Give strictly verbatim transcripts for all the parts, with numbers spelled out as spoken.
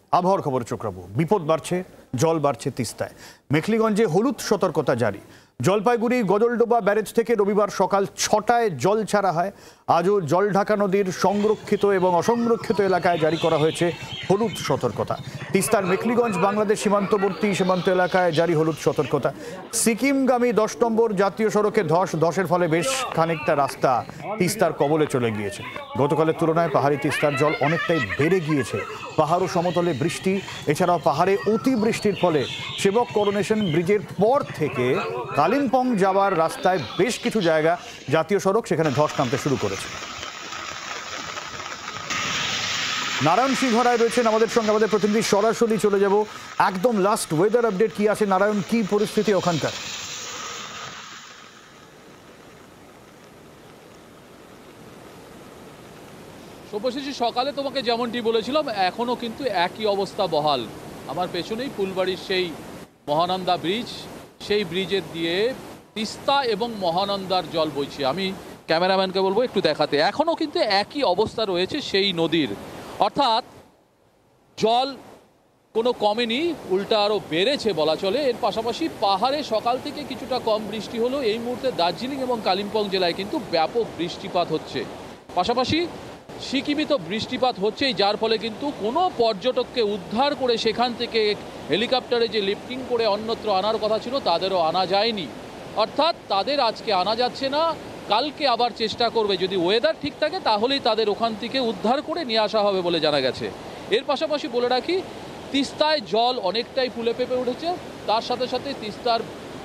আবহাওয়ার খবর চোখ রাখবো। বিপদ বাড়ছে, জল বাড়ছে তিস্তায়। মেখলিগঞ্জে হলুদ সতর্কতা জারি। জলপাইগুড়ি গজলডোবা ব্যারেজ থেকে রবিবার সকাল ছটায় জল ছাড়া হয়। আজও জলঢাকা নদীর সংরক্ষিত এবং অসংরক্ষিত এলাকায় জারি করা হয়েছে হলুদ সতর্কতা। তিস্তার মেখলিগঞ্জ বাংলাদেশ সীমান্তবর্তী সীমান্ত এলাকায় জারি হলুদ সতর্কতা। সিকিমগামী দশ নম্বর জাতীয় সড়কে ধস ধসের ফলে বেশ খানিকটা রাস্তা তিস্তার কবলে চলে গিয়েছে। গতকালের তুলনায় পাহাড়ি তিস্তার জল অনেকটাই বেড়ে গিয়েছে। পাহাড় ও সমতলে বৃষ্টি, এছাড়াও পাহাড়ে অতিবৃষ্টির ফলে সেবক করোনেশন ব্রিজের পর থেকে কালিম্পং যাওয়ার রাস্তায় বেশ কিছু জায়গা জাতীয় সড়ক সেখানে ধস নামতে শুরু করেছে। নারায়ণ সিংহরায় রয়েছেন আমাদের সঙ্গে, আমাদের প্রতিনিধি। সরাসরি চলে যাব, একদম লাস্ট ওয়েদার আপডেট কি আছে নারায়ণ, কি পরিস্থিতি ওখানকার? সব্যসাচী, সকালে তোমাকে যেমনটি বলেছিলাম এখনও কিন্তু একই অবস্থা বহাল। আমার পেছনেই ফুলবাড়ির সেই মহানন্দা ব্রিজ, সেই ব্রিজের দিয়ে তিস্তা এবং মহানন্দার জল বইছে। আমি ক্যামেরাম্যানকে বলবো একটু দেখাতে। এখনও কিন্তু একই অবস্থা রয়েছে সেই নদীর, অর্থাৎ জল কোনো কমেনি, উল্টা আরও বেড়েছে বলা চলে। এর পাশাপাশি পাহাড়ে সকাল থেকে কিছুটা কম বৃষ্টি হলেও এই মুহূর্তে দার্জিলিং এবং কালিম্পং জেলায় কিন্তু ব্যাপক বৃষ্টিপাত হচ্ছে। পাশাপাশি সিকিমে তো বৃষ্টিপাত হচ্ছেই, যার ফলে কিন্তু কোনো পর্যটককে উদ্ধার করে সেখান থেকে হেলিকপ্টারে যে লিফটিং করে অন্যত্র আনার কথা ছিল তাদেরও আনা যায়নি। অর্থাৎ তাদের আজকে আনা যাচ্ছে না, কালকে আবার চেষ্টা করবে। যদি ওয়েদার ঠিক থাকে তাহলেই তাদের ওখান থেকে উদ্ধার করে নিয়ে আসা হবে বলে জানা গেছে। এর পাশাপাশি বলে রাখি, তিস্তায় জল অনেকটাই ফুলে ফেঁপে উঠেছে। তার সাথে সাথে তিস্তার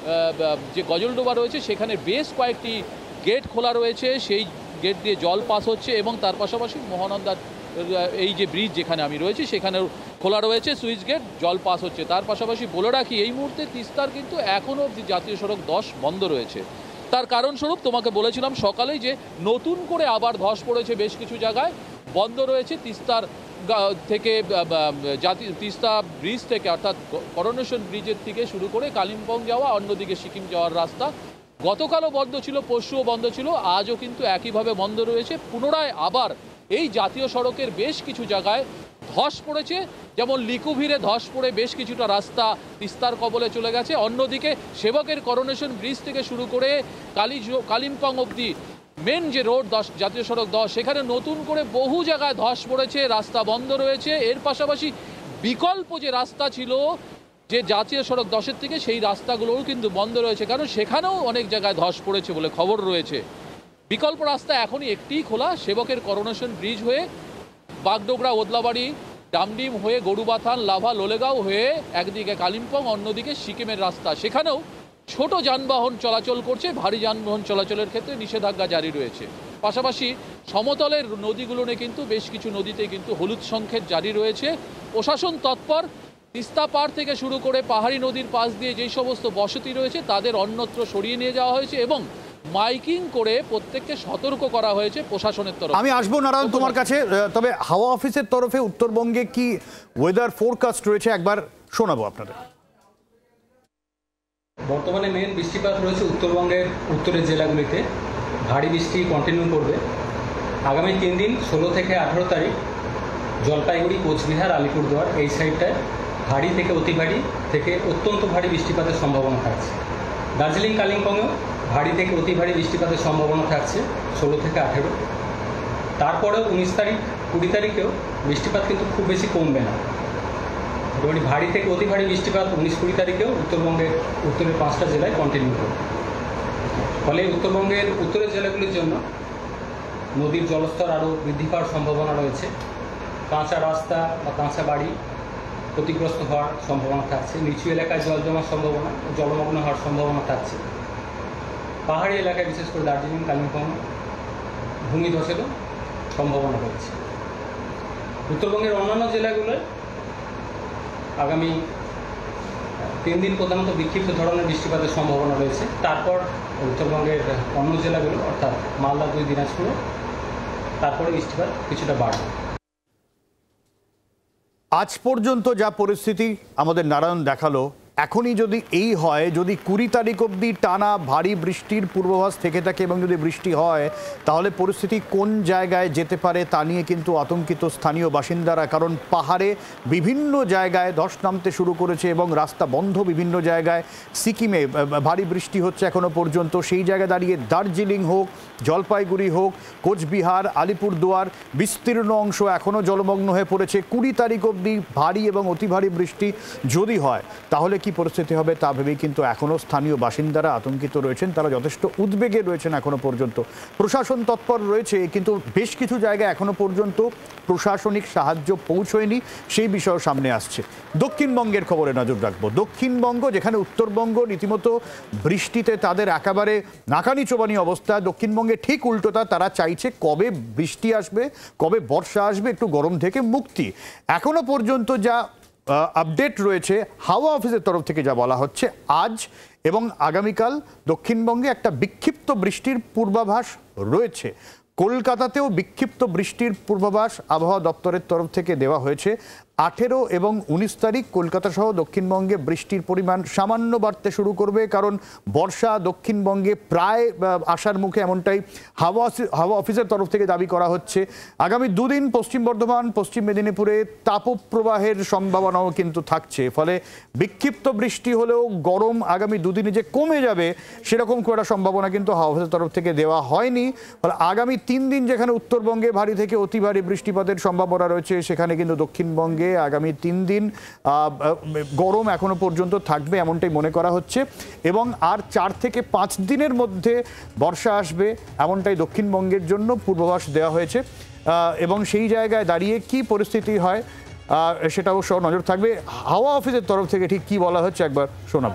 যে গজলডোবা রয়েছে সেখানে বেশ কয়েকটি গেট খোলা রয়েছে, সেই গেট দিয়ে জল পাস হচ্ছে। এবং তার পাশাপাশি মহানন্দার এই যে ব্রিজ যেখানে আমি রয়েছি সেখানেও খোলা রয়েছে সুইচ গেট, জল পাস হচ্ছে। তার পাশাপাশি বলে রাখি, এই মুহূর্তে তিস্তার কিন্তু এখনও অবধি জাতীয় সড়ক দশ বন্ধ রয়েছে। তার কারণস্বরূপ তোমাকে বলেছিলাম সকালেই যে নতুন করে আবার ধস পড়েছে বেশ কিছু জায়গায়, বন্ধ রয়েছে তিস্তার থেকে জাতীয় তিস্তা ব্রিজ থেকে, অর্থাৎ করোনেশন ব্রিজের থেকে শুরু করে কালিম্পং যাওয়া, অন্যদিকে সিকিম যাওয়ার রাস্তা। গতকালও বন্ধ ছিল, পরশুও বন্ধ ছিল, আজও কিন্তু একইভাবে বন্ধ রয়েছে। পুনরায় আবার এই জাতীয় সড়কের বেশ কিছু জায়গায় ধস পড়েছে, যেমন লিকুভিরে ধস পড়ে বেশ কিছুটা রাস্তা তিস্তার কবলে চলে গেছে। অন্যদিকে সেবকের করোনেশন ব্রিজ থেকে শুরু করে কালি কালিম্পং অবধি মেন যে রোড দশ জাতীয় সড়ক দশ, সেখানে নতুন করে বহু জায়গায় ধস পড়েছে, রাস্তা বন্ধ রয়েছে। এর পাশাপাশি বিকল্প যে রাস্তা ছিল যে জাতীয় সড়ক দশের থেকে, সেই রাস্তাগুলোও কিন্তু বন্ধ রয়েছে, কারণ সেখানেও অনেক জায়গায় ধস পড়েছে বলে খবর রয়েছে। বিকল্প রাস্তা এখনই একটিই খোলা, সেবকের করোনেশন ব্রিজ হয়ে বাগডোগরা, ওদলাবাড়ি, ডামডিম হয়ে গরুবাথান, লাভা, লোলেগাঁও হয়ে একদিকে কালিম্পং, অন্যদিকে সিকিমের রাস্তা। সেখানেও ছোট যানবাহন চলাচল করছে, ভারী যানবাহন চলাচলের ক্ষেত্রে নিষেধাজ্ঞা জারি রয়েছে। পাশাপাশি সমতলের নদীগুলোনে কিন্তু বেশ কিছু নদীতে কিন্তু হলুদ সংকেত জারি রয়েছে। প্রশাসন তৎপর। তিস্তা পাড় থেকে শুরু করে পাহাড়ি নদীর পাশ দিয়ে যেই সমস্ত বসতি রয়েছে তাদের অন্যত্র সরিয়ে নিয়ে যাওয়া হয়েছে এবং মাইকিং করে প্রত্যেককে সতর্ক করা হয়েছে প্রশাসনের তরফে। আমি আসবো নারায়ণ তোমার কাছে, তবে হাওয়া অফিসের তরফে উত্তরবঙ্গে কি ওয়েদার ফোরকাস্ট রয়েছে একবার শোনাবো আপনাদের। বর্তমানে মেন বৃষ্টিপাত রয়েছে উত্তরবঙ্গের উত্তরের জেলাগুলিতে, ভারী বৃষ্টি কন্টিনিউ করবে আগামী তিন দিন ষোলো থেকে আঠেরো তারিখ। জলপাইগুড়ি, কোচবিহার, আলিপুরদুয়ার এই সাইডটায় ভারী থেকে অতি ভারী থেকে অত্যন্ত ভারী বৃষ্টিপাতের সম্ভাবনা থাকছে। দার্জিলিং, কালিম্পংয়েও ভারী থেকে অতি ভারী বৃষ্টিপাতের সম্ভাবনা থাকছে ষোলো থেকে আঠেরো। তারপরেও উনিশ তারিখ, কুড়ি তারিখেও বৃষ্টিপাত কিন্তু খুব বেশি কমবে না। মোটামুটি ভারী থেকে অতি ভারী বৃষ্টিপাত উনিশ কুড়ি তারিখেও উত্তরবঙ্গের উত্তরের পাঁচটা জেলায় কন্টিনিউ করবে। ফলে উত্তরবঙ্গের উত্তরের জেলাগুলির জন্য নদীর জলস্তর আরও বৃদ্ধি পাওয়ার সম্ভাবনা রয়েছে। কাঁচা রাস্তা বা কাঁচা বাড়ি ক্ষতিগ্রস্ত হওয়ার সম্ভাবনা থাকছে। নিচু এলাকায় জল জমার সম্ভাবনা, জলমগ্ন হওয়ার সম্ভাবনা থাকছে। পাহাড়ি এলাকায় বিশেষ করে দার্জিলিং, কালিম্পং ভূমিধসেরও সম্ভাবনা রয়েছে। উত্তরবঙ্গের অন্যান্য জেলাগুলোয় আগামী তিন দিন প্রধানত বিক্ষিপ্ত ধরনের বৃষ্টিপাতের সম্ভাবনা রয়েছে। তারপর উত্তরবঙ্গের অন্য জেলাগুলো অর্থাৎ মালদা, দুই দিনাজপুর, তারপরে বৃষ্টিপাত কিছুটা বাড়বে। আজ পর্যন্ত যা পরিস্থিতি আমাদের নারায়ণ দেখালো, এখনই যদি এই হয়, যদি কুড়ি তারিখ অবধি টানা ভারী বৃষ্টির পূর্বাভাস থেকে থাকে এবং যদি বৃষ্টি হয়, তাহলে পরিস্থিতি কোন জায়গায় যেতে পারে তা নিয়ে কিন্তু আতঙ্কিত স্থানীয় বাসিন্দারা। কারণ পাহাড়ে বিভিন্ন জায়গায় ধস নামতে শুরু করেছে এবং রাস্তা বন্ধ বিভিন্ন জায়গায়। সিকিমে ভারী বৃষ্টি হচ্ছে এখনো পর্যন্ত, সেই জায়গায় দাঁড়িয়ে দার্জিলিং হোক, জলপাইগুড়ি হোক, কোচবিহার, আলিপুরদুয়ার বিস্তীর্ণ অংশ এখনও জলমগ্ন হয়ে পড়েছে। কুড়ি তারিখ অবধি ভারী এবং অতি ভারী বৃষ্টি যদি হয় তাহলে কি পরিস্থিতি হবে তা ভেবেই কিন্তু এখনও স্থানীয় বাসিন্দারা আতঙ্কিত রয়েছেন। তারা যথেষ্ট উদ্বেগে রয়েছেন এখনো পর্যন্ত। প্রশাসন তৎপর রয়েছে, কিন্তু বেশ কিছু জায়গায় এখনো পর্যন্ত প্রশাসনিক সাহায্য পৌঁছয়নি, সেই বিষয় সামনে আসছে। দক্ষিণবঙ্গের খবরে নজর রাখবো। দক্ষিণবঙ্গ, যেখানে উত্তরবঙ্গ রীতিমতো বৃষ্টিতে তাদের একেবারে নাকানি চোবানি অবস্থা, দক্ষিণবঙ্গে ঠিক উল্টোটা। তারা চাইছে কবে বৃষ্টি আসবে, কবে বর্ষা আসবে, একটু গরম থেকে মুক্তি। এখনো পর্যন্ত যা আপডেট রয়েছে হাওয়া অফিসের তরফ থেকে যা বলা হচ্ছে, আজ এবং আগামীকাল দক্ষিণবঙ্গে একটা বিক্ষিপ্ত বৃষ্টির পূর্বাভাস রয়েছে। কলকাতাতেও বিক্ষিপ্ত বৃষ্টির পূর্বাভাস আবহাওয়া দপ্তরের তরফ থেকে দেওয়া হয়েছে। আঠেরো এবং উনিশ তারিখ কলকাতা সহ দক্ষিণবঙ্গে বৃষ্টির পরিমাণ সামান্য বাড়তে শুরু করবে, কারণ বর্ষা দক্ষিণবঙ্গে প্রায় আসার মুখে, এমনটাই হাওয়া হাওয়া অফিসের তরফ থেকে দাবি করা হচ্ছে। আগামী দুদিন পশ্চিম বর্ধমান, পশ্চিম মেদিনীপুরে তাপপ্রবাহের সম্ভাবনাও কিন্তু থাকছে। ফলে বিক্ষিপ্ত বৃষ্টি হলেও গরম আগামী দুদিনে যে কমে যাবে সেরকম খুব একটা সম্ভাবনা কিন্তু হাওয়া অফিসের তরফ থেকে দেওয়া হয়নি। ফলে আগামী তিন দিন যেখানে উত্তরবঙ্গে ভারী থেকে অতি ভারী বৃষ্টিপাতের সম্ভাবনা রয়েছে, সেখানে কিন্তু দক্ষিণবঙ্গে আগামী তিন দিন গরম এখনো পর্যন্ত থাকবে এমনটাই মনে করা হচ্ছে। এবং আর চার থেকে পাঁচ দিনের মধ্যে বর্ষা আসবে এমনটাই দক্ষিণবঙ্গের জন্য পূর্বাভাস দেওয়া হয়েছে। এবং সেই জায়গায় দাঁড়িয়ে কি পরিস্থিতি হয় সেটাও সহ নজর থাকবে। হাওয়া অফিসের তরফ থেকে ঠিক কি বলা হচ্ছে একবার শোনাবো।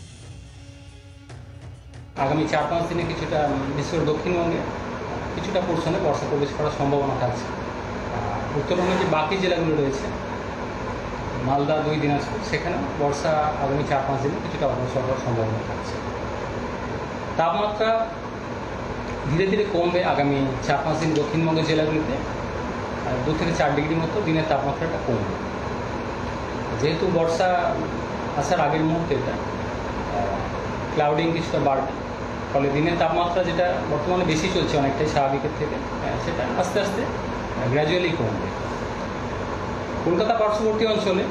আগামী চার পাঁচ দিনে কিছুটা বিশেষ করে দক্ষিণবঙ্গে কিছুটা পোর্শনে বর্ষা প্রবেশ করার সম্ভাবনা থাকছে। উত্তরবঙ্গের যে বাকি জেলাগুলো রয়েছে, মালদা, দুই দিনাজপুর, সেখানে বর্ষা আগামী চার পাঁচ দিনে কিছুটা অগ্রসর হওয়ার সম্ভাবনা থাকছে। তাপমাত্রা ধীরে ধীরে কমবে আগামী চার পাঁচ দিন দক্ষিণবঙ্গের জেলাগুলিতে। দু থেকে চার ডিগ্রি মতো দিনের তাপমাত্রাটা কমবে। যেহেতু বর্ষা আসার আগের মুহূর্তে এটা ক্লাউডিং কিছুটা বাড়বে, ফলে দিনের তাপমাত্রা যেটা বর্তমানে বেশি চলছে অনেকটাই স্বাভাবিকের থেকে, সেটা আস্তে আস্তে গ্র্যাজুয়ালি কমবে। কলকাতা পার্শ্ববর্তী অঞ্চলে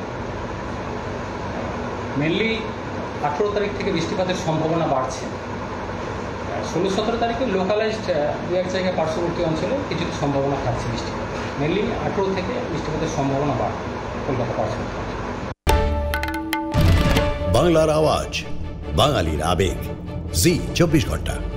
মেনলি আঠেরো তারিখ থেকে বৃষ্টিপাতের সম্ভাবনা বাড়ছে। ষোলো সতেরো তারিখে লোকালাইজড দু এক জায়গায় পার্শ্ববর্তী অঞ্চলে কিছুটা সম্ভাবনা থাকছে বৃষ্টিপাত। মেনলি আঠেরো থেকে বৃষ্টিপাতের সম্ভাবনা বাড়বে কলকাতা পার্শ্ববর্তী অঞ্চলে। বাংলার আওয়াজ, বাঙালির আবেগ, জি চব্বিশ ঘন্টা।